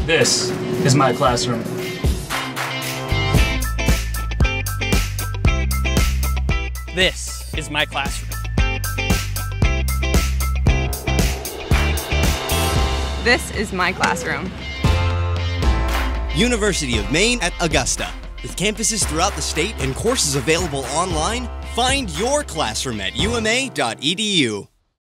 This is my classroom. This is my classroom. This is my classroom. University of Maine at Augusta. With campuses throughout the state and courses available online, find your classroom at uma.edu.